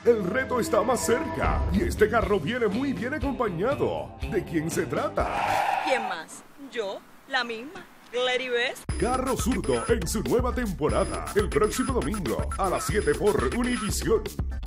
El reto está más cerca y este carro viene muy bien acompañado. ¿De quién se trata? ¿Quién más? ¿Yo? ¿La misma? ¿Claribes? Carro Zurdo en su nueva temporada. El próximo domingo a las 7 por Univisión.